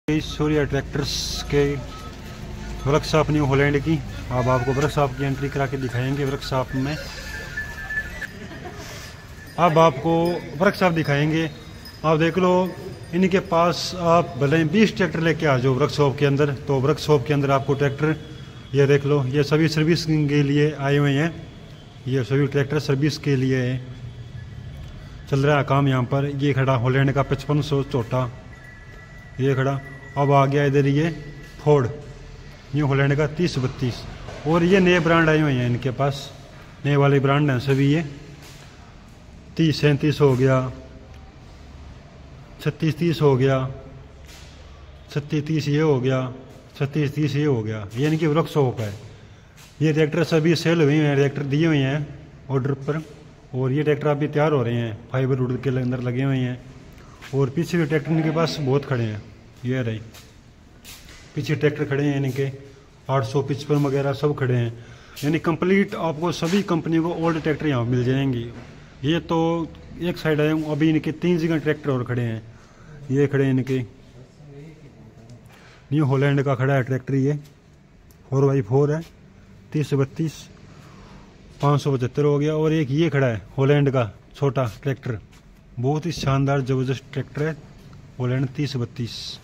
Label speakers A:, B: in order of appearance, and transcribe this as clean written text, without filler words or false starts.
A: Surya tractors के workshop New Holland की। अब आपको वर्कशॉप की एंट्री करा के दिखाएंगे। वर्कशॉप में अब आपको वर्कशॉप दिखाएंगे। आप देख लो, इनके पास आप भले 20 ट्रैक्टर लेके आ जाओ वर्कशॉप के अंदर, तो वर्कशॉप के अंदर आपको ट्रैक्टर ये देख लो, ये सभी सर्विस के लिए आए हुए हैं। ये सभी ट्रैक्टर सर्विस के लिए है, चल रहा है काम यहाँ पर। ये खड़ा हॉलैंड का 5500 छोटा, ये खड़ा। अब आ गया इधर ये फोर्ड न्यू हॉलैंड का 3032। और ये नए ब्रांड आए हुए हैं इनके पास, नए वाले ब्रांड हैं सभी। ये 3037 हो गया, 3630 हो गया, 3630 ये हो गया, 3630 ये हो गया। ये इनकी वर्कशॉप है। ये ट्रैक्टर सभी सेल हुए हैं, ट्रैक्टर दिए हुए हैं ऑर्डर पर। और ये ट्रैक्टर अभी तैयार हो रहे हैं, फाइबर वुड के अंदर लगे हुए हैं। और पीछे भी ट्रैक्टर इनके पास बहुत खड़े हैं। ये रहे पीछे ट्रैक्टर खड़े हैं इनके, 855 वगैरह सब खड़े हैं। यानी कंप्लीट आपको सभी कंपनी को ओल्ड ट्रैक्टर यहाँ मिल जाएंगे। ये तो एक साइड है, अभी इनके 3 जगह ट्रैक्टर और खड़े हैं। ये खड़े हैं इनके, न्यू हॉलैंड का खड़ा है ट्रैक्टर। ये 4x4 है, 3032 575 हो गया। और एक ये खड़ा है हॉलैंड का छोटा ट्रैक्टर, बहुत ही शानदार जबरदस्त ट्रैक्टर है हॉलैंड 3032।